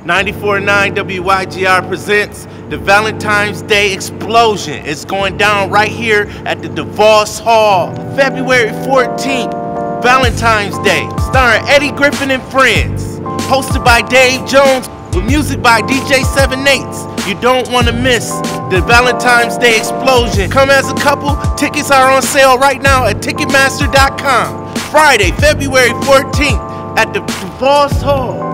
94.9 WYGR presents the Valentine's Day Explosion. It's going down right here at the DeVos Hall, February 14th, Valentine's Day, starring Eddie Griffin and friends, hosted by Dave Jones, with music by DJ 7/8. You don't want to miss the Valentine's Day Explosion. Come as a couple. Tickets are on sale right now at Ticketmaster.com. Friday, February 14th at the DeVos Hall.